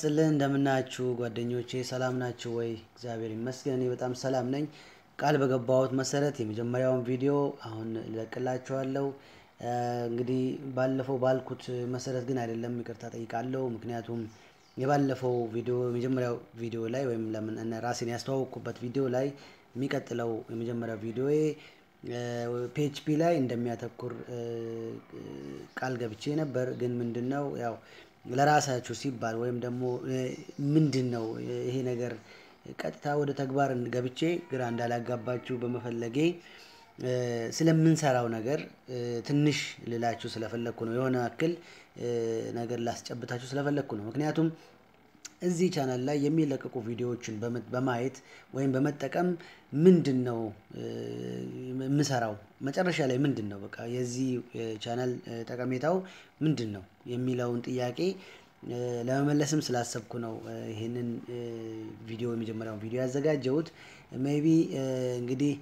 ይስጥልን እንደምናችሁ ጓደኞቼ ሰላም ናችሁ ወይ? እግዚአብሔር ይመስገን እኔ በጣም ሰላም ነኝ። ቃል በገባሁት መሰረት የመጀመሪያውን ቪዲዮ አሁን ለቅላችኋለሁ። እንግዲህ ባለፈው ባልኩት መሰረት ግን አይደለም ይቅርታ ጠይቃለሁ። ምክንያቱም የባለፈው ቪዲዮ የመጀመሪያው ቪዲዮ ላይ ወይም ለምን እነ ራሴን ያስተዋወቅኩበት ቪዲዮ ላይ የሚቀጥለው የመጀመሪያው ቪዲዮዬ PHP ላይ እንደሚያተኩር ቃል ገብቼ ነበር። ግን ምንድነው ያው ለራሳችሁ ሲባል ወይም ደግሞ ምንድነው ይሄ ነገር ቀጥታ ወደ ተግባር ገብቼ ግራ እንዳላጋባችሁ በመፈለጌ ስለምንሰራው ነገር ትንሽ ልላችሁ ስለፈለኩ ነው። የሆነ አክል ነገር ላስጨብጣችሁ ስለፈለኩ ነው። ምክንያቱም እዚህ ቻናል ላይ የሚለቀቁ ቪዲዮዎችን በማየት ወይም በመጠቀም ምንድነው የምሰራው መጨረሻ ላይ ምንድነው በቃ የዚህ ቻናል ጠቀሜታው ምንድነው የሚለውን ጥያቄ ለመመለስም ስላሰብኩ ነው ይሄንን ቪዲዮ የመጀመሪያው ቪዲዮ ያዘጋጀሁት። ሜቢ እንግዲህ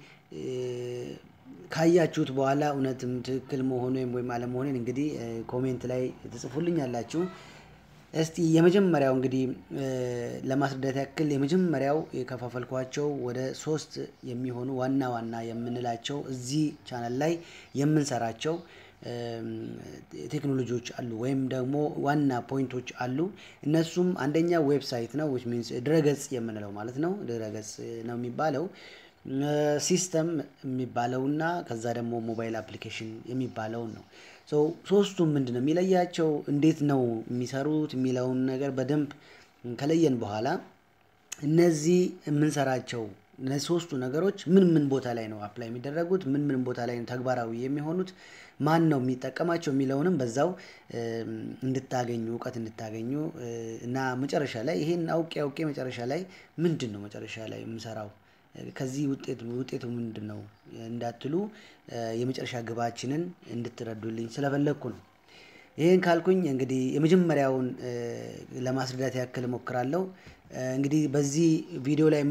ካያችሁት በኋላ እውነትም ትክክል መሆኑን ወይም አለመሆኑን እንግዲህ ኮሜንት ላይ ተጽፉልኛላችሁ። እስቲ የመጀመሪያው እንግዲህ ለማስረዳት ያክል የመጀመሪያው የከፋፈልኳቸው ወደ 3 የሚሆኑ ዋና የምንላቸው እዚህ ቻናል ላይ የምንሰራቸው ቴክኖሎጂዎች አሉ ወይም ደግሞ ዋና ፖይንቶች አሉ። እነሱም አንደኛ ዌብሳይት ነው which means ድረገፅ የምንለው ማለት ነው። ድረገፅ ነው የሚባለው ሲስተም የሚባለውና ከዛ ደግሞ ሞባይል አፕሊኬሽን የሚባለው ነው። ሶስቱም ምንድነው የሚለያቸው እንዴት ነው የሚሰሩት የሚለውን ነገር በደንብ ከለየን በኋላ እነዚህ የምንሰራቸው እነዚህ ሶስቱ ነገሮች ምን ቦታ ላይ ነው አፕላይ የሚደረጉት ምን ቦታ ላይ ነው ተግባራዊ የሚሆኑት ማን ነው የሚጠቀማቸው የሚለውንም በዛው እንድታገኙ ዕውቀት እንድታገኙ እና መጨረሻ ላይ ይሄን አውቄ መጨረሻ ላይ ምንድነው መጨረሻ ላይ የምሰራው ከዚህ ውጤቱ ምንድነው እንዳትሉ የመጨረሻ ግባችንን እንድትረዱልኝ ስለፈለኩ ነው። ይሄን ካልኩኝ እንግዲህ የመጀመሪያውን ለማስረዳት ያክል ሞክራለሁ። እንግዲህ በዚህ ቪዲዮ ላይ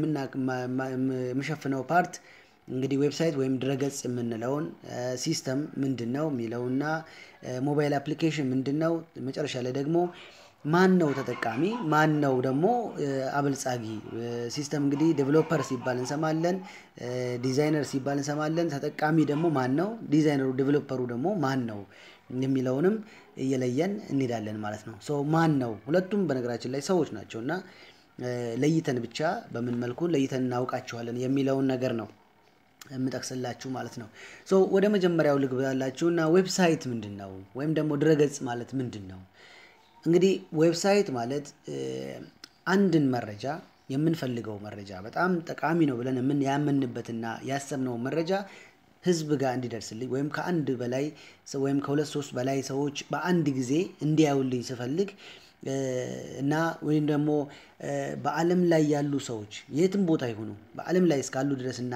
የምሸፍነው ፓርት እንግዲህ ዌብሳይት ወይም ድረገፅ የምንለውን ሲስተም ምንድነው የሚለውና ሞባይል አፕሊኬሽን ምንድነው መጨረሻ ላይ ደግሞ ማን ነው ተጠቃሚ ማን ነው ደግሞ አብልጻጊ ሲስተም እንግዲህ ዴቨሎፐር ሲባል እንሰማለን ዲዛይነር ሲባል እንሰማለን ተጠቃሚ ደግሞ ማን ነው ዲዛይነሩ ዴቨሎፐሩ ደግሞ ማን ነው የሚለውንም እየለየን እንሄዳለን ማለት ነው። ማን ነው ሁለቱም በነገራችን ላይ ሰዎች ናቸውና ለይተን ብቻ በምን መልኩ ለይተን እናውቃቸዋለን የሚለውን ነገር ነው የምጠቅስላችሁ ማለት ነው። ወደ መጀመሪያው ልግባላችሁና ዌብሳይት ምንድነው ወይም ደግሞ ድረገፅ ማለት ምንድነው? እንግዲህ ዌብሳይት ማለት አንድን መረጃ የምንፈልገው መረጃ በጣም ጠቃሚ ነው ብለን ያመንበትና ያሰብነው መረጃ ህዝብ ጋር እንዲደርስልኝ ወይም ከአንድ በላይ ወይም ከሁለት ሶስት በላይ ሰዎች በአንድ ጊዜ እንዲያዩልኝ ስፈልግ እና ወይም ደግሞ በአለም ላይ ያሉ ሰዎች የትም ቦታ ይሁኑ በአለም ላይ እስካሉ ድረስና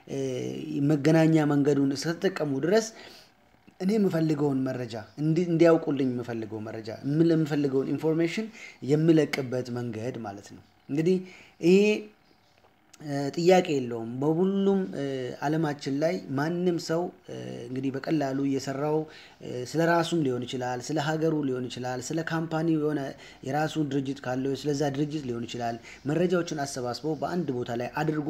መገናኛ መንገዱን እስከተጠቀሙ ድረስ እኔ የምፈልገውን መረጃ እንዲያውቁልኝ የምፈልገው መረጃ የምፈልገውን ኢንፎርሜሽን የምለቅበት መንገድ ማለት ነው። እንግዲህ ይሄ ጥያቄ የለውም በሁሉም ዓለማችን ላይ ማንንም ሰው እንግዲህ በቀላሉ እየሰራው ስለራሱም ሊሆን ይችላል ስለ ሀገሩ ሊሆን ይችላል ስለ ካምፓኒው የሆነ የራሱ ድርጅት ካለው ስለዛ ድርጅት ሊሆን ይችላል መረጃዎችን አሰባስቦ በአንድ ቦታ ላይ አድርጎ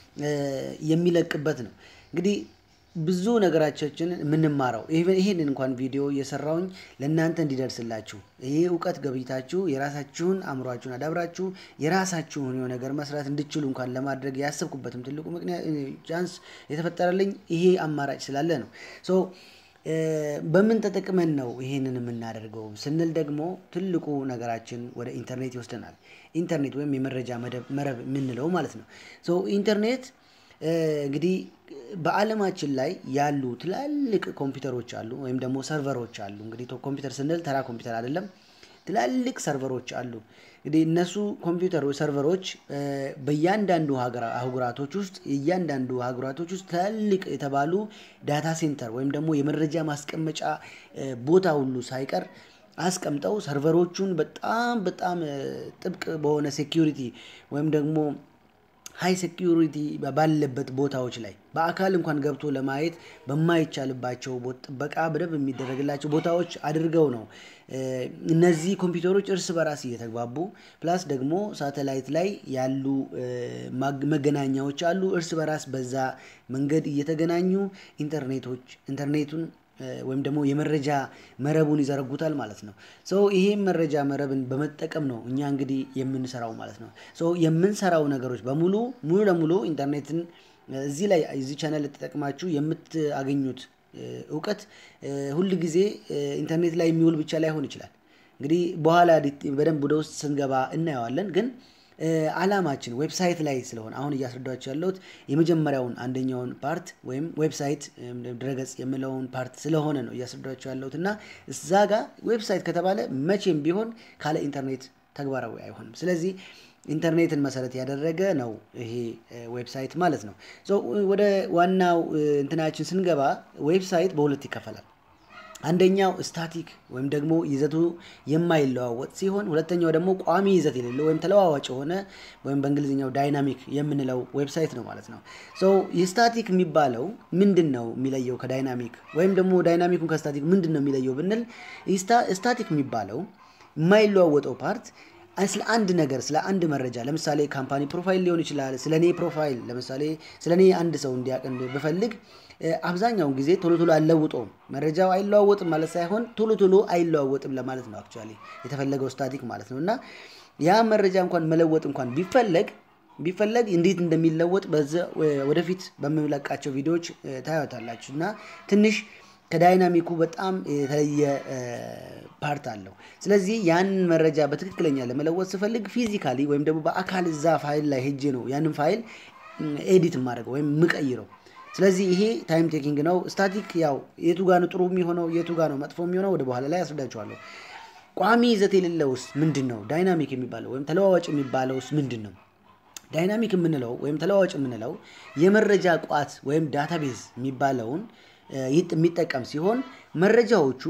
የሚለቅበት ነው። እንግዲህ ብዙ ነገራችን ምንማራው ይሄንን እንኳን ቪዲዮ እየሰራውኝ ለእናንተ እንዲደርስላችሁ ይሄ ዕውቀት ገብይታችሁ የራሳችሁን አምሯችሁን አዳብራችሁ የራሳችሁን የሆነ ነገር መስራት እንድትችሉ እንኳን ለማድረግ ያሰብኩበትም ትልቁ ምክንያት ቻንስ የተፈጠረልኝ ይሄ አማራጭ ስላለ ነው። በምን ተጠቅመን ነው ይሄንን የምናደርገው ስንል ደግሞ ትልቁ ነገራችን ወደ ኢንተርኔት ይወስደናል። ኢንተርኔት ወይም የመረጃ መረብ ምንለው ማለት ነው። ኢንተርኔት እንግዲህ በአለማችን ላይ ያሉ ትላልቅ ኮምፒውተሮች አሉ ወይም ደግሞ ሰርቨሮች አሉ። እንግዲህ ኮምፒውተር ስንል ተራ ኮምፒውተር አይደለም ትላልቅ ሰርቨሮች አሉ። እንግዲህ እነሱ ኮምፒውተሮች ሰርቨሮች በእያንዳንዱ አህጉራቶች ውስጥ ትላልቅ የተባሉ ዳታ ሴንተር ወይም ደግሞ የመረጃ ማስቀመጫ ቦታ ሁሉ ሳይቀር አስቀምጠው ሰርቨሮቹን በጣም ጥብቅ በሆነ ሴኩሪቲ ወይም ደግሞ ሃይ ሴኩሪቲ ባለበት ቦታዎች ላይ በአካል እንኳን ገብቶ ለማየት በማይቻልባቸው ጥበቃ በደንብ የሚደረግላቸው ቦታዎች አድርገው ነው እነዚህ ኮምፒውተሮች እርስ በራስ እየተግባቡ ፕላስ ደግሞ ሳተላይት ላይ ያሉ መገናኛዎች አሉ እርስ በራስ በዛ መንገድ እየተገናኙ ኢንተርኔቱን ወይም ደግሞ የመረጃ መረቡን ይዘረጉታል ማለት ነው ይሄ መረጃ መረብን በመጠቀም ነው እኛ እንግዲህ የምንሰራው ማለት ነው የምንሰራው ነገሮች በሙሉ ሙሉ ለሙሉ ኢንተርኔትን እዚህ ቻናል ተጠቅማችሁ የምታገኙት ዕውቀት ሁሉ ጊዜ ኢንተርኔት ላይ የሚውል ብቻ ላይሆን ይችላል እንግዲህ በኋላ በደንብ ወደ ውስጥ ስንገባ እናያለን ግን አላማችን ዌብሳይት ላይ ስለሆነ አሁን እያስረዳችሁ ያለሁት የመጀመሪያውን አንደኛውን ፓርት ወይም ዌብሳይት ድረገፅ የምለውን ፓርት ስለሆነ ነው እያስረዳችሁ ያለሁትና እዛ ጋር ዌብሳይት ከተባለ መቼም ቢሆን ካለ ኢንተርኔት ተግባራዊ አይሆንም ስለዚህ ኢንተርኔትን መሰረት ያደረገ ነው ይሄ ዌብሳይት ማለት ነው ወደ ዋናው እንትናችን ስንገባ ዌብሳይት በሁለት ይከፈላል አንደኛው ስታቲክ ወይም ደግሞ ይዘቱ የማይለዋወጥ ሲሆን ሁለተኛው ደግሞ ቋሚ ይዘት የሌለው ወይም ተለዋዋጭ ሆነ ወይም በእንግሊዝኛው ዳይናሚክ የምንለው ዌብሳይት ነው ማለት ነው የስታቲክ የሚባለው ምንድነው የሚለየው ከዳይናሚክ ወይም ደግሞ ዳይናሚኩን ከስታቲክ ምንድነው የሚለየው ብንል ስታቲክ የሚባለው የማይለዋወጠው ፓርት ስለ አንድ ነገር ስለ አንድ መረጃ ለምሳሌ ካምፓኒ ፕሮፋይል ሊሆን ይችላል ስለኔ ፕሮፋይል ለምሳሌ ስለኔ አንድ ሰው እንዲያቀን በፈልግ አብዛኛው ጊዜ ቶሎ አይለውጡም መረጃው አይለዋወጥም ማለት ሳይሆን ቶሎ አይለዋወጥም ለማለት ነው አክቹአሊ የተፈለገው ስታቲክ ማለት ነውና ያ መረጃ እንኳን መለወጥ እንኳን ቢፈልግ እንዴት እንደሚለወጥ ወደፊት በመለቃቸው ቪዲዮዎች ታያዩታላችሁና ትንሽ ከዳይናሚኩ በጣም የተለየ ፓርት አለው ስለዚህ ያን መረጃ በትክክለኛ ለመለወጥ ሲፈልግ ፊዚካሊ ወይም ደግሞ በአካል እዛ ፋይል ላይ ሄጄ ነው ያንን ፋይል ኤዲት ማድረግ ወይም ምቀይረው ስለዚህ ይሄ ታይም ቴኪንግ ነው ስታቲክ ያው የቱ ጋር ነው ጥሩ የሚሆነው የቱ ጋር ነው መጥፎ የሚሆነው ወደ በኋላ ላይ አስረዳችኋለሁ ቋሚ ይዘት የሌለውስ ምንድነው ዳይናሚክ የሚባለው ወይም ተለዋዋጭ የሚባለውስ ምንድነው ዳይናሚክ የምንለው ወይም ተለዋዋጭ የምንለው የመረጃ ቋት ወይም ዳታቤዝ የሚባለውን የሚጠቀም ሲሆን መረጃዎቹ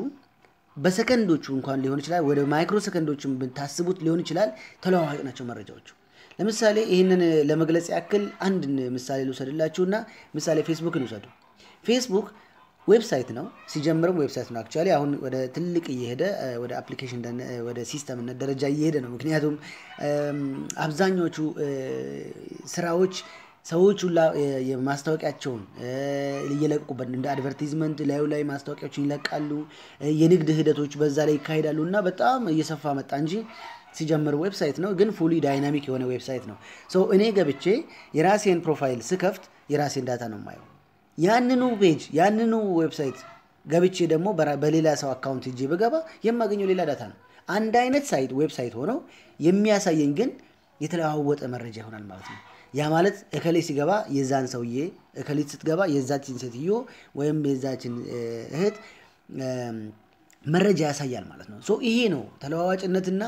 በሰከንዶቹ እንኳን ሊሆን ይችላል ወደ ማይክሮ ሰከንዶችም ብታስቡት ሊሆን ይችላል ተለዋዋጭ ናቸው መረጃዎቹ ለምሳሌ ይሄንን ለመግለጽ ያክል አንድ ምሳሌ ልውሰድላችሁና ምሳሌ ፌስቡክን ውሰዱ ፌስቡክ ዌብሳይት ነው ሲጀምርም ዌብሳይት ነው አክቹአሊ አሁን ወደ ትልቅ እየሄደ ወደ አፕሊኬሽን ወደ ሲስተም ደረጃ እየሄደ ነው ምክንያቱም አብዛኞቹ ስራዎች ሰዎች ሁላ የማስታወቂያቸውን እየለቁበት እንደ አድቨርታይዝመንት ላይ ማስታወቂያዎችን ይለቃሉ የንግድ ሂደቶች በዛ ላይ ይካሄዳሉና በጣም እየሰፋ መጣ እንጂ ሲጀምር ዌብሳይት ነው ግን ፉሊ ዳይናሚክ የሆነ ዌብሳይት ነው እኔ ገብቼ የራሴን ፕሮፋይል ስከፍት የራሴን ዳታ ነው ማየው ያንኑ ዌብሳይት ገብቼ ደግሞ በሌላ ሰው አካውንት ሄጄ በገባ የማገኘው ሌላ ዳታ ነው አንድ አይነት ዌብሳይት ሆኖ የሚያሳየኝ ግን የተለዋወጠ መረጃ ይሆናል ማለት ነው ያ ማለት እከሌ ሲገባ የዛን ሰውዬ እከሌት ስትገባ የዛችን ሴትዮ ወይም የዛችን እህት መረጃ ያሳያል ማለት ነው ይሄ ነው ተለዋዋጭነትና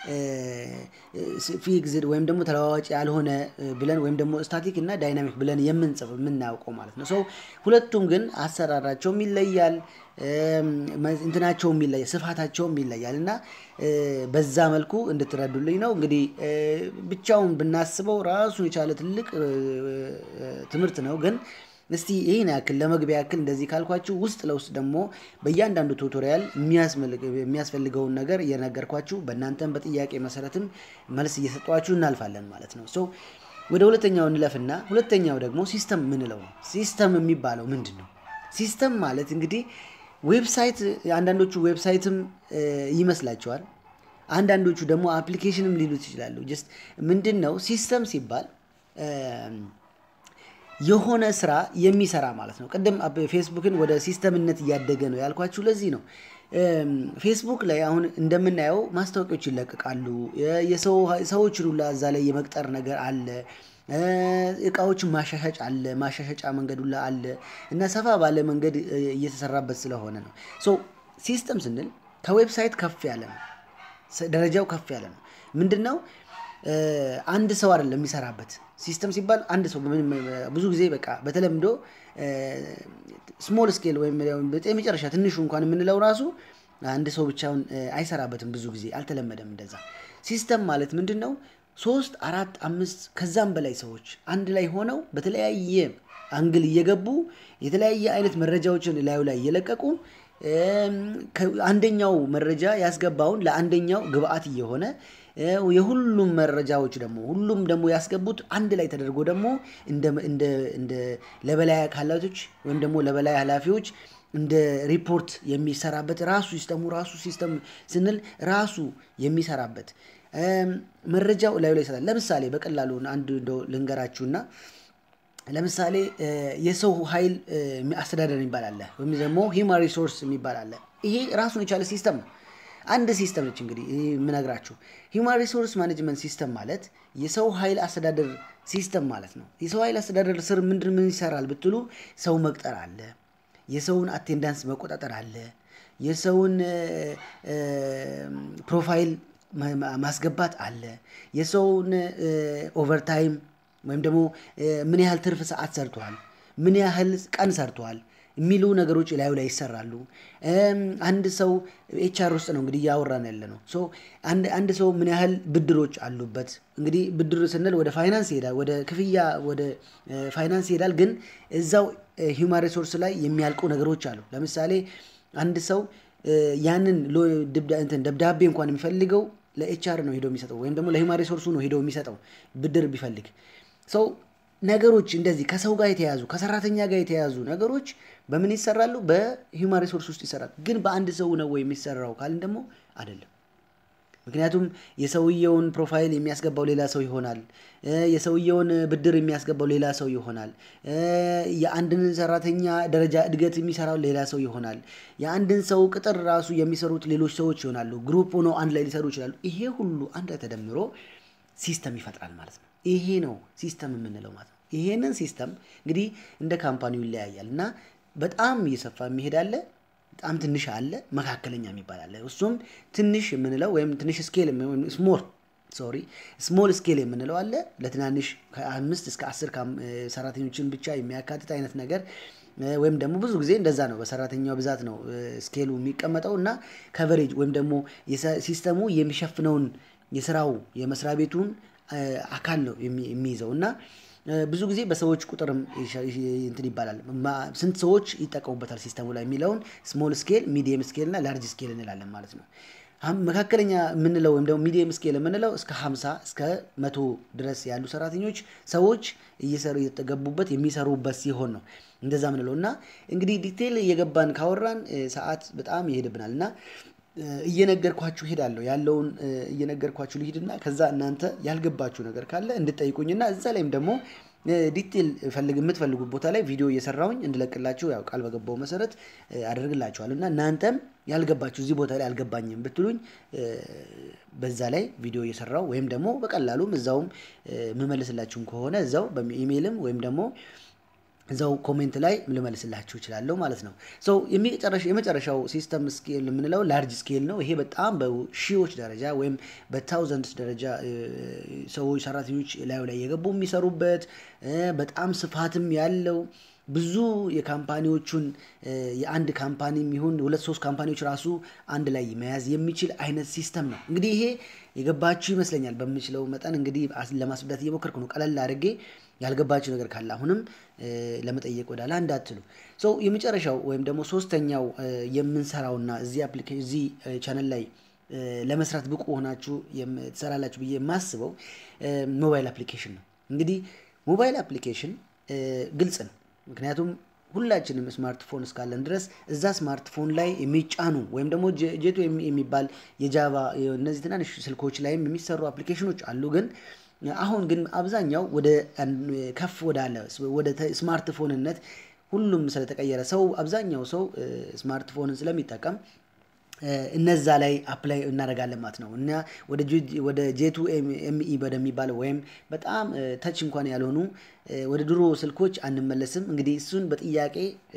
ፊክስድ ወይም ደግሞ ተለዋዋጭ ያልሆነ ብለን ወይም ደግሞ ስታቲክ እና ዳይናሚክ ብለን የምናውቀው ማለት ነው ሁለቱም ግን አሰራራቸውም ይለያል እንትናቸውም ይለያል ስፋታቸውም ይለያልና በዛ መልኩ እንድትረዱልኝ ነው እንግዲህ ብቻውን ብናስበው ራሱ የቻለ ትልቅ ትምህርት ነው ግን እስቲ ይሄን ያክል ለመግቢያ ያክል እንደዚህ ካልኳችሁ ውስጥ ለውስጥ ደግሞ በእያንዳንዱ ቱቶሪያል የሚያስፈልገውን ነገር እየነገርኳችሁ በእናንተም በጥያቄ መሰረትም መልስ እየሰጧችሁ እናልፋለን ማለት ነው ወደ ሁለተኛው እንለፍና ሁለተኛው ደግሞ ሲስተም ምንለው ነው ሲስተም የሚባለው ምንድነው ሲስተም ማለት እንግዲህ ዌብሳይት አንዳንዶቹ ዌብሳይትም ይመስላችኋል አንዳንዶቹ ደግሞ አፕሊኬሽንም ሊሉት ይችላሉ ጀስት ምንድነው ሲስተም ሲባል የሆነ ስራ የሚሰራ ማለት ነው ቀደም ፌስቡክን ወደ ሲስተምነት ያደገ ነው ያልኳችሁ ለዚህ ነው ፌስቡክ ላይ አሁን እንደምናየው ማስታወቂያዎች ይለቀቃሉ የሰዎች ሁሉ እዛ ላይ የመቅጠር ነገር አለ እቃዎች ማሻሻጫ መንገድ ሁሉ አለ እና ሰፋ ባለ መንገድ እየተሰራበት ስለሆነ ነው ሲስተም ስንል ከዌብሳይት ከፍ ያለ ነው ደረጃው ከፍ ያለ ነው ምንድነው አንድ ሰው አይደለም የሚሰራበት ሲስተም ሲባል አንድ ሰው ብዙ ጊዜ በቃ በተለምዶ ስሞል ስኬል ወይም በመጨረሻ ትንሹ እንኳን የምንለው ራሱ አንድ ሰው ብቻውን አይሰራበትም ብዙ ጊዜ አልተለመደም እንደዛ ሲስተም ማለት ምንድነው 3 4 5 ከዛም በላይ ሰዎች አንድ ላይ ሆነው በተለያየ አንግል እየገቡ የተለያየ አይነት መረጃዎችን ላይ እየለቀቁ አንደኛው መረጃ ያስገባውን ለአንደኛው ግብአት እየሆነ የሁሉም መረጃዎች ሁሉም ያስገቡት አንድ ላይ ተደርጎ እንደ ለበላይ አካላቶች ወይም ለበላይ ኃላፊዎች እንደ ሪፖርት የሚሰራበት ራሱ ሲስተም ስንል ራሱ የሚሰራበት መረጃው ላይ ይሰራል ለምሳሌ በቀላሉ አንድ ልንገራችሁና ለምሳሌ የሰው ኃይል አስተዳደር ይባላል ወይም ደግሞ ሂውማን ሪሶርስ ይባላል ይሄ ራሱን የቻለ ሲስተም ነው አንድ ሲስተም ነች እንግዲህ ምነግራችሁ ሂውማን ሪሶርስ ማኔጅመንት ሲስተም ማለት የሰው ኃይል አስተዳደር ሲስተም ማለት ነው የሰው ኃይል አስተዳደር ስር ምን ይሰራል ብትሉ ሰው መቅጠር አለ የሰውን አቴንዳንስ መቆጣጠር አለ የሰውን ፕሮፋይል ማስገባት አለ የሰውን ኦቨርታይም ወይም ደግሞ ምን ያህል ትርፍ ሰዓት ሰርቷል ምን ያህል ቀን ሰርቷል የሚሉ ነገሮች ላይ ይሰራሉ አንድ ሰው ኤችአር ውስጥ ነው እንግዲህ ያወራን ያለነው ሶ አንድ ሰው ምን ያህል ብድሮች አሉበት እንግዲህ ብድር ስንል ወደ ፋይናንስ ይሄዳል ወደ ክፍያ ወደ ፋይናንስ ይሄዳል ግን እዛው ሂውማን ሪሶርስ ላይ የሚያልቁ ነገሮች አሉ ለምሳሌ አንድ ሰው ያንን ደብዳቤ እንኳን የሚፈልገው ለኤችአር ነው ሄዶ የሚሰጠው ወይም ደግሞ ለሂውማን ሪሶርሱ ነው ሄዶ የሚሰጠው ብድር ቢፈልግ ሶ ነገሮች እንደዚህ ከሰው ጋር የተያዙ ከሰራተኛ ጋር የተያዙ ነገሮች በምን ይሰራሉ በሂውማን ሪሶርስ ውስጥ ይሰራሉ ግን በአንድ ሰው ነው ወይ የሚሰራው ካልን ደግሞ አይደለም ምክንያቱም የሰውየውን ፕሮፋይል የሚያስገባው ሌላ ሰው ይሆናል የሰውየውን ብድር የሚያስገባው ሌላ ሰው ይሆናል የአንድን ሰራተኛ ደረጃ እድገት የሚሰራው ሌላ ሰው ይሆናል የአንድን ሰው ቅጥር ራሱ የሚሰሩት ሌሎች ሰዎች ይሆናሉ ግሩፕ ሆኖ አንድ ላይ ሊሰሩ ይችላሉ ይሄ ሁሉ አንድ ላይ ተደምሮ ሲስተም ይፈጥራል ማለት ነው ይሄ ነው ሲስተም የምንለው ማለት ነው ይሄንን ሲስተም እንግዲህ እንደ ካምፓኒው ይለያያልና በጣም እየሰፋ የሚሄዳለ በጣም ትንሽ አለ መካከለኛ የሚባል አለ እሱም ትንሽ የምንለው ወይም ትንሽ ስኬል ስሞል ስኬል የምንለው አለ ለትናንሽ ከ5 እስከ 10 ሰራተኞችን ብቻ የሚያካትት አይነት ነገር ወይም ደግሞ ብዙ ጊዜ እንደዛ ነው በሰራተኛው ብዛት ነው ስኬሉ የሚቀመጠውና ከቨሬጅ ወይም ደግሞ ሲስተሙ የሚሸፍነውን የስራው የመስሪያ ቤቱን አካል ነው የሚይዘውና ብዙ ጊዜ በሰዎች ቁጥርም እንትን ይባላል ስንት ሰዎች ይጠቀሙበታል ሲስተሙ ላይ የሚለውን ስሞል ስኬል ሚዲየም ስኬል እና ላርጅ ስኬል እንላለን ማለት ነው መካከለኛ የምንለው ወይም ደግሞ ሚዲየም ስኬል የምንለው እስከ 50 እስከ 100 ድረስ ያሉ ሰዎች እየተገቡበት የሚሰሩበት ሲሆን ነው እንደዛ ምንለውና እንግዲህ ዲቴል እየገባን ካወራን ሰዓት በጣም ይሄድብናልና እየነገርኳችሁ ሄዳለሁ ያለውን እየነገርኳችሁ ልሂድና ከዛ እናንተ ያልገባችሁ ነገር ካለ እንድጠይቁኝና እዛ ላይም ደግሞ ዲቴል የምትፈልጉት ቦታ ላይ ቪዲዮ እየሰራውኝ እንድለቅላችሁ ያው ቃል በገባው መሰረት አደርግላችኋልና እናንተም ያልገባችሁ እዚህ ቦታ ላይ አልገባኝም ብትሉኝ በዛ ላይ ቪዲዮ እየሰራው ወይም ደግሞ በቀላሉም እዛውም መመለስላችሁን ከሆነ እዛው በኢሜይልም ወይም ደግሞ እዛው ኮሜንት ላይ ልመልስላችሁ ይችላል ማለት ነው ሶ የመጨረሻው ሲስተም ስኬል የምንለው ላርጅ ስኬል ነው ይሄ በጣም በሺዎች ደረጃ ወይም በታውዘንድስ ደረጃ ሰዎች ሰራተኞች ላይ የገቡ የሚሰሩበት በጣም ስፋትም ያለው ብዙ የካምፓኒዎቹን የአንድ ካምፓኒም ይሁን 2-3 ካምፓኒዎች ራሱ አንድ ላይ መያዝ የሚችል አይነት ሲስተም ነው እንግዲህ ይሄ የገባችሁ ይመስለኛል በሚችለው መጠን እንግዲህ ለማስረዳት እየሞከርኩ ነው ቀለል አድርጌ ያልገባችሁ ነገር ካለ አሁንም ለመጠየቅ ወዳላ እንዳትሉ ሶ የመጨረሻው ወይም ደግሞ ሶስተኛው የምንሰራውና እዚህ አፕሊኬሽን እዚህ ቻናል ላይ ለመስራት ብቁ ሆናችሁ የምትሰራላችሁ ብዬ ማስበው ሞባይል አፕሊኬሽን ነው እንግዲህ ሞባይል አፕሊኬሽን ግልጽ ነው ምክንያቱም ሁላችንም ስማርትፎን እስካለን ድረስ እዛ ስማርትፎን ላይ የሚጫኑ ወይም ደግሞ ጄቱ የሚባል የጃቫ እነዚህ ትናንሽ ስልኮች ላይም የሚሰሩ አፕሊኬሽኖች አሉ አሁን ግን አብዛኛው ወደ ከፍ ወደ ስማርትፎንነት ሁሉም ስለተቀየረ ሰው አብዛኛው ሰው ስማርትፎንን ስለሚጠቀም እነዛ ላይ አፕላይ እናደርጋለን ማለት ነው እና ወደ ጄቱ ኤምኢ በደሚባለው ወይም በጣም ታች እንኳን ያልሆኑ ወደ ድሮ ስልኮች አንመለስም እንግዲህ እሱን በጥያቄ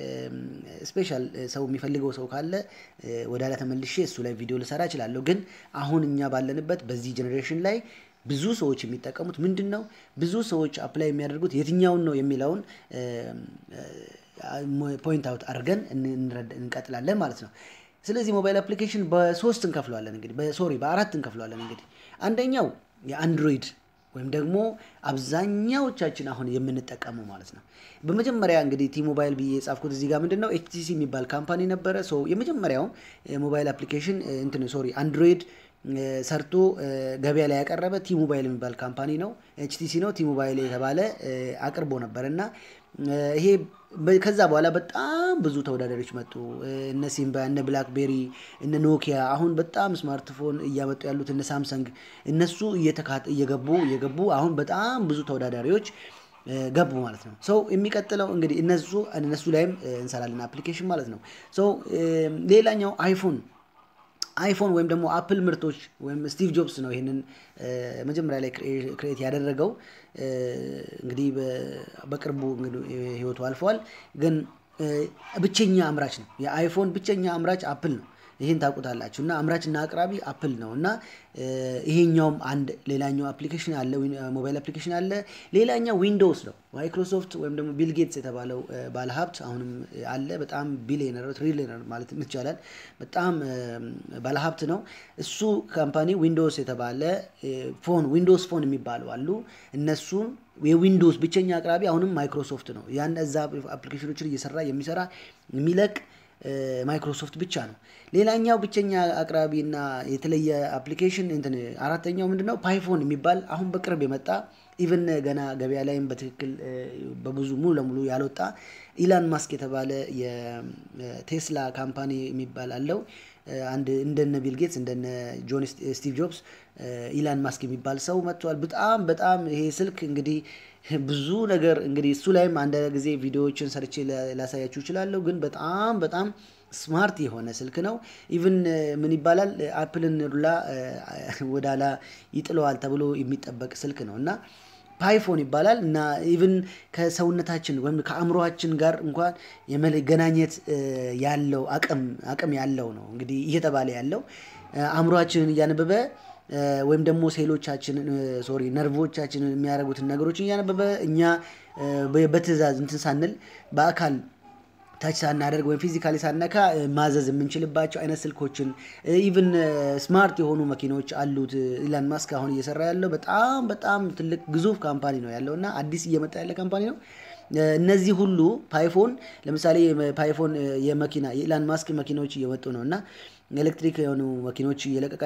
ስፔሻል ሰው የሚፈልገው ሰው ካለ ወዳላ ተመልሼ እሱ ላይ ቪዲዮ ልሰራ እችላለሁ ግን አሁን እኛ ባለንበት በዚህ ጄነሬሽን ላይ ብዙ ሰዎች የሚጠቀሙት ምንድነው ብዙ ሰዎች አፕላይ የሚያደርጉት የትኛውን ነው የሚለውን ፖይንት አውት አድርገን እንቀጥላለን ማለት ነው ስለዚህ ሞባይል አፕሊኬሽን በ3 እንከፍለዋለን እንግዲህ በአራት እንከፍለዋለን እንግዲህ አንደኛው የአንድሮይድ ወይም ደግሞ አብዛኛዎቻችን አሁን የምንጠቀመው ማለት ነው በመጀመሪያ እንግዲህ ሞባይል ብዬ ጻፍኩት እዚህ ጋር ምንድነው HTC የሚባል ካምፓኒ ነበረ ሶ የመጀመሪያው ሞባይል አፕሊኬሽን አንድሮይድ ሰርቶ ገበያ ላይ ያቀረበ ሞባይል የሚባል ካምፓኒ ነው HTC ነው ሞባይል የተባለ አቅርቦ ነበርና ይሄ ከዛ በኋላ በጣም ብዙ ተወዳዳሪዎች መጡ እነ ሲምባ እነ ብላክቤሪ እነ ኖኪያ አሁን በጣም ስማርትፎን እያመጡ ያሉት እነ ሳምሰንግ እነሱ እየገቡ አሁን በጣም ብዙ ተወዳዳሪዎች ገቡ ማለት ነው ሶ የሚቀጥለው እንግዲህ እነሱ ላይም እንሰራለን አፕሊኬሽን ማለት ነው ሶ ሌላኛው አይፎን ወይም ደግሞ አፕል ምርቶች ወይም ስቲቭ ጆብስ ነው ይሄንን መጀመሪያ ላይ ክሬት ያደረገው እንግዲህ በቅርቡ እንግዲህ ህይወቱ አልፏል ግን ብቸኛ አምራች ነው የአይፎን ብቸኛ አምራች አፕል ነው ይሄን ታውቁታላችሁና አምራችና አቅራቢ አፕል ነውና ይሄኛውም አንድ ሌላኛው አፕሊኬሽን አለ ሞባይል አፕሊኬሽን አለ ሌላኛው ዊንዶውስ ነው ማይክሮሶፍት ወይም ደግሞ ቢል ጌትስ የተባለው ባለሀብት አሁንም አለ በጣም ቢሊየነር ትሪሊየነር ማለት ይቻላል በጣም ባለሀብት ነው እሱ ካምፓኒ ዊንዶውስ የተባለ ዊንዶውስ ፎን የሚባለው አሉ እነሱ የዊንዶውስ ብቸኛ አቅራቢ አሁንም ማይክሮሶፍት ነው ያን እዛ አፕሊኬሽኖችን የሚሰራ የሚለቅ ማይክሮሶፍት ብቻ ነው ሌላኛው ብቸኛ አቅራቢና የተለየ አፕሊኬሽን አራተኛው ምንድነው ፓይፎን የሚባል አሁን በቅርብ የመጣ ኢቭን ገና ገበያ ላይም በትክክል በብዙ ሙሉ ለሙሉ ያልወጣ ኢላን ማስክ የተባለ የቴስላ ካምፓኒ የሚባል አለው አንድ እንደነ ቢል ጌትስ እንደነ ስቲቭ ጆብስ ኢላን ማስክ የሚባል ሰው መጥቷል በጣም ይሄ ስልክ እንግዲህ ብዙ ነገር እንግዲህ እሱ ላይም አንድ ጊዜ ቪዲዮዎችን ሰርቼ ላሳያችሁ ይችላልው ግን በጣም ስማርት የሆነ ስልክ ነው ኢቭን ምን ይባላል አፕልን ሩላ ወዳላ ይጥለዋል ተብሎ የሚጠበቅ ስልክ ነውና ፓይፎን ይባላል እና ኢቭን ከሰውነታችን ወይም ከአምሮአችን ጋር እንኳን የመገናኘት ያለው አቅም ያለው ነው እንግዲህ እየተባለ ያለው አምሮአችንን ያነበበ ወይም ደግሞ ሴሎቻችን ነርቮቻችን የሚያረጉት ነገሮችን ያነበበ እኛ በትዕዛዝ ሳንል በአካል ታች ሳናደርግ ወይ ፊዚካሊ ሳነካ ማዘዝ የምንችልባቸው አይነት ስልኮችን ኢቭን ስማርት የሆኑ መኪኖች አሉት ኢላን ማስክ አሁን እየሰራ ያለው በጣም ትልቅ ግዙፍ ካምፓኒ ነው ያለውና አዲስ እየመጣ ያለ ካምፓኒ ነው እነዚህ ሁሉ ፓይፎን ለምሳሌ ፓይፎን የመኪና የኢላን ማስክ መኪናዎች እየመጡ ነውና ኤሌክትሪክ የሆኑ መኪኖች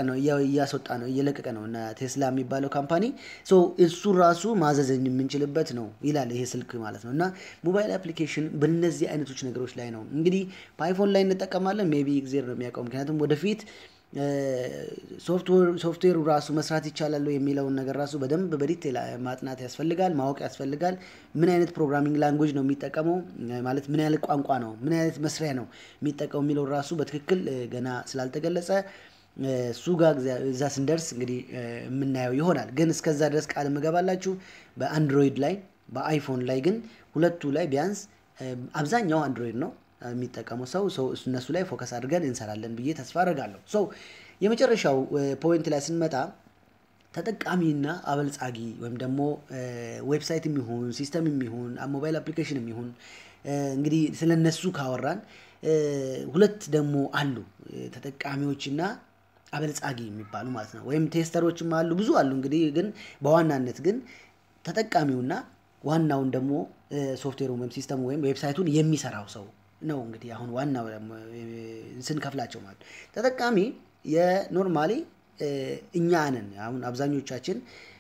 እየለቀቀ ነውና ቴስላ የሚባለው ካምፓኒ ሶ እሱ ራሱ ማዘዝ የምንችልበት ነው ይላል ይሄ ስልክ ማለት ነውና ሞባይል አፕሊኬሽን በእነዚህ አይነቶች ነገሮች ላይ ነው እንግዲህ ፓይፎን ላይ እንጠቀማለን ሜቢ ኤግዜር ነው የሚያውቀው ምክንያቱም ወደፊት ሶፍትዌሩ ራሱ መስራት ይቻላል የሚለው ነገር ራሱ በደንብ በዲቴል ማጥናት ያስፈልጋል ማወቅ ያስፈልጋል ምን አይነት ፕሮግራሚንግ ላንጉዌጅ ነው የሚጠቀመው ማለት ምን ያህል ቋንቋ ነው ምን አይነት መስሪያ ነው የሚጠቀመው የሚለው ራሱ በትክክል ገና ስላልተገለጸ ሱጋ እዛ ስንደርስ እንግዲህ የምናየው ይሆናል ግን እስከዛ ድረስ ቃል መገባላችሁ በአንድሮይድ ላይ በአይፎን ላይ ግን ሁለቱ ላይ ቢያንስ አብዛኛው አንድሮይድ ነው የሚጠቀመው ሰው እነሱ ላይ ፎከስ አድርገን እንሰራለን ብዬ ተስፋ አደርጋለሁ ሶ የመጨረሻው ፖይንት ላይ ስንመጣ ተጠቃሚና አበልጻጊ ወይም ደግሞ ዌብሳይት የሚሆን ሲስተም የሚሆን ሞባይል አፕሊኬሽን የሚሆን እንግዲህ ስለነሱ ካወራን ሁለት ደግሞ አሉ ተጠቃሚዎችና አበልጻጊ የሚባሉ ማለት ነው ወይም ቴስተሮችም አሉ ብዙ አሉ እንግዲህ ግን በዋናነት ግን ተጠቃሚውና ዋናውን ደግሞ ሶፍትዌሩ ወይም ሲስተሙ ወይም ዌብሳይቱን የሚሰራው ሰው ነው እንግዲህ አሁን ዋናው ስንከፍላቸው ማለት ተጠቃሚ የኖርማሊ እኛ ነን አሁን አብዛኞቻችን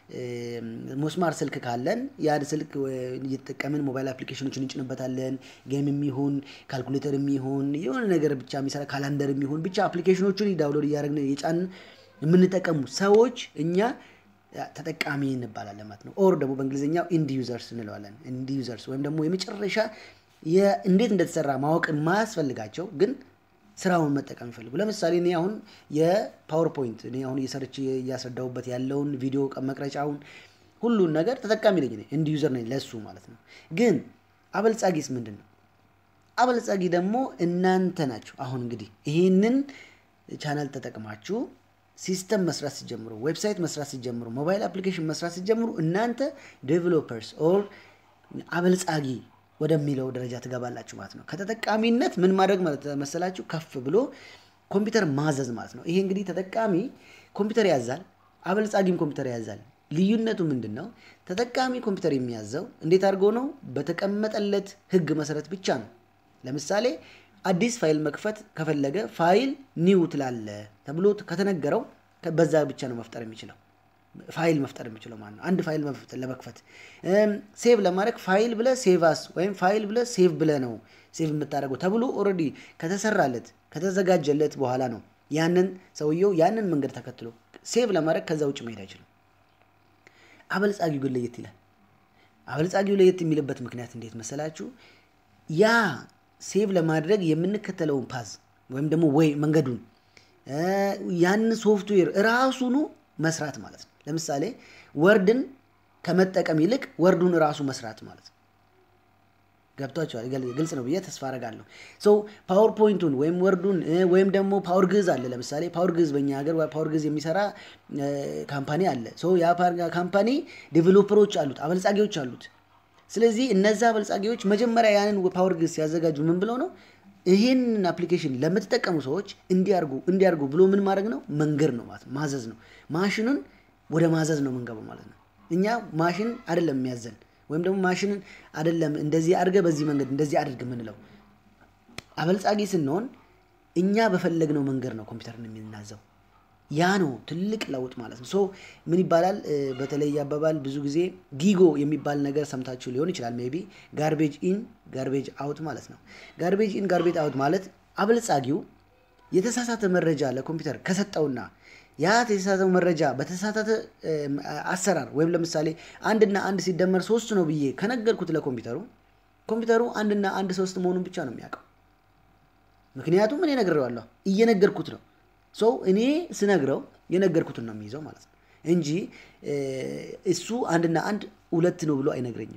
ስማርት ስልክ ካለን ያን ስልክ እየተጠቀምን ሞባይል አፕሊኬሽኖችን እንጭንበታለን ጌም የሚሆን ካልኩሌተር የሚሆን የሆነ ነገር ብቻ የሚሰራ ካላንደር የሚሆን ብቻ አፕሊኬሽኖችን ዳውንሎድ ያደረግን የጫን የምንጠቀሙ ሰዎች እኛ ተጠቃሚ እንባላለን ማለት ነው ኦር ደግሞ በእንግሊዘኛው ኢንድ ዩዘርስ እንለዋለን ኢንድ ዩዘርስ ወይም ደግሞ የመጨረሻ እንዴት እንደተሰራ ማወቅ ማያስፈልጋቸው ግን ስራውን መጠቀም ይፈልጉ ለምሳሌ እኔ አሁን የፓወርፖይንት እኔ አሁን እየሰርች ያስረዳውበት ያለውን ቪዲዮ መቅረጫውን ሁሉን ነገር ተጠቃሚ ነኝ ኢንድ ዩዘር ነኝ ለሱ ማለት ነው ግን አበልጻጊስ ምንድነው አበልጻጊ ደግሞ እናንተ ናችሁ አሁን እንግዲህ ይሄንን ቻናል ተጠቅማችሁ ሲስተም መስራት ሲጀምሩ ዌብሳይት መስራት ሲጀምሩ ሞባይል አፕሊኬሽን መስራት ሲጀምሩ እናንተ ዴቨሎፐርስ ኦር አበልጻጊ ወደሚለው ደረጃ ትገባላችሁ ማለት ነው ከተጠቃሚነት ምን ማድረግ ማለት መሰላችሁ ከፍ ብሎ ኮምፒውተር ማዘዝ ማለት ነው ይሄ እንግዲህ ተጠቃሚ ኮምፒውተር ያዛል አበልጻጊም ኮምፒውተር ያዛል ልዩነቱ ምንድነው ተጠቃሚ ኮምፒውተር የሚያዘው እንዴት አድርጎ ነው በተቀመጠለት ህግ መሰረት ብቻ ነው ለምሳሌ አዲስ ፋይል መክፈት ከፈለገ ፋይል ኒው ትላለ ተብሎ ከተነገረው በዛ ብቻ ነው መፍጠር የሚችለው ፋይል መፍጠር የሚችለው ማለት ነው አንድ ፋይል ለመክፈት ሴቭ ለማድረግ ፋይል ብለ ሴቭ አስ ወይም ፋይል ብለ ሴቭ ብለ ነው ሴቭ የምታደርገው ተብሎ ኦሬዲ ከተሰራለት ከተዘጋጀለት በኋላ ነው ያንን ሰውየው ያንን መንገድ ተከትሎ ሴቭ ለማድረግ ከዛ ውጭ መሄድ አይችልም አበልጻጊው ግን ለየት ይላል አበልጻጊው ለየት የሚልበት ምክንያት እንዴት መሰላችሁ ያ ሴቭ ለማድረግ የምንከተለውን ፓዝ ወይም ደግሞ ወይ መንገዱን ያን ሶፍትዌር ራሱኑ መስራት ማለት ነው ለምሳሌ ወርድን ከመጠቀም ይልቅ ወርዱን ራሱ መስራት ማለት ነው ገብቷችኋል ግልጽ ነው ብዬ ተስፋ አደርጋለሁ ሶ ፓወርፖይንቱን ወይም ወርዱን ወይም ደግሞ ፓወር ግዝ አለ ለምሳሌ ፓወር ግዝ በእኛ ሀገር ፓወር ግዝ የሚሰራ ካምፓኒ አለ ሶ ያ ካምፓኒ ዴቨሎፐሮች አሉት አበልጻጊዎች አሉት ስለዚህ እነዛ አበልጻጊዎች መጀመሪያ ያንን ፓወር ግዝ ያዘጋጁ ምን ብለው ነው ይሄን አፕሊኬሽን ለምትጠቀሙ ሰዎች እንዲያርጉ ብሎ ምን ማድረግ ነው መንገር ነው ማለት ማዘዝ ነው ማሽኑን ወደ ማዘዝ ነው መንገበው ማለት ነው እኛ ማሽን አይደለም የሚያዘን ወይም ደግሞ ማሽንን አይደለም እንደዚህ አድርገ በዚህ መንገድ እንደዚህ አድርግ ምንለው አበልጻጊ ስንሆን እኛ በፈለግነው መንገር ነው ኮምፒውተርን የሚናዘው ያ ነው ትልቅ ለውጥ ማለት ነው ሶ ምን ይባላል በተለይ ያባባል ብዙ ጊዜ ጊጎ የሚባል ነገር ሰምታችሁ ሊሆን ይችላል ሜቢ ጋርቤጅ ኢን ጋርቤጅ አውት ማለት ነው ጋርቤጅ ኢን ጋርቤጅ አውት ማለት አበልጻጊው የተሳሳተ መረጃ ለኮምፒውተር ከሰጠውና ያ የተሳሳተው መረጃ በተሳሳተ አሰራር ወይም ለምሳሌ 1 እና 1 ሲደመር 3 ነው ብዬ ከነገርኩት ለኮምፒውተሩ 1 እና 1 3 መሆኑን ብቻ ነው የሚያውቀው ምክንያቱም እኔ ነግሬዋለሁ እየነገርኩት ነው ሶ እኔ ስነግረው የነገርኩትን ነው የሚይዘው ማለት ነው እንጂ እሱ 1 እና 1 2 ነው ብሎ አይነግረኝም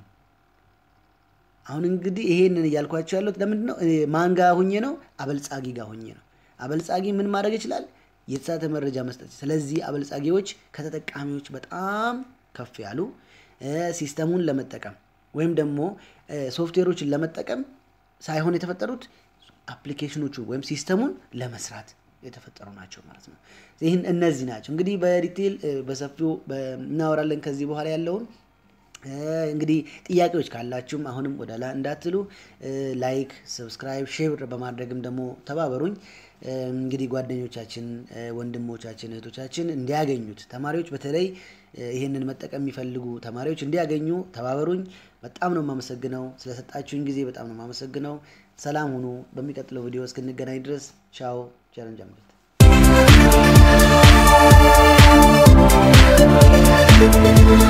አሁን እንግዲህ ይሄንን ያልኳችሁ ያለው ለምንድነው ማንጋ ሆኜ ነው አበልጻጊ ጋር ሆኜ ነው አበልጻጊ ምን ማድረግ ይችላል የተሳሳተ መረጃ መስጠት ስለዚህ አበልጻጊዎች ከተጠቃሚዎች በጣም ከፍ ያሉ ሲስተሙን ለመጠቀም ወይም ደግሞ ሶፍትዌሮችን ለመጠቀም ሳይሆን የተፈጠሩት አፕሊኬሽኖቹ ወይም ሲስተሙን ለመስራት የተፈጠሩ ናቸው ማለት ነው ይሄን እነዚህ ናቸው እንግዲህ በዲቴል በሰፊው እናወራለን ከዚህ በኋላ ያለውን እንግዲህ ጥያቄዎች ካላችሁም አሁንም ወደላ እንዳትሉ ላይክ ሰብስክራይብ ሼር በማድረግም ደግሞ ተባበሩኝ እንግዲህ ጓደኞቻችን ወንድሞቻችን እህቶቻችን እንዲያገኙት ተማሪዎች በተለይ ይሄንን መጠቀም የሚፈልጉ ተማሪዎች እንዲያገኙ ተባበሩኝ በጣም ነው ማመሰግነው ስለሰጣችሁኝ ጊዜ በጣም ነው ማመሰግነው ሰላም ሁኑ በሚቀጥለው ቪዲዮ እስክንገናኝ ድረስ ቻው ቻለን ጀምሩት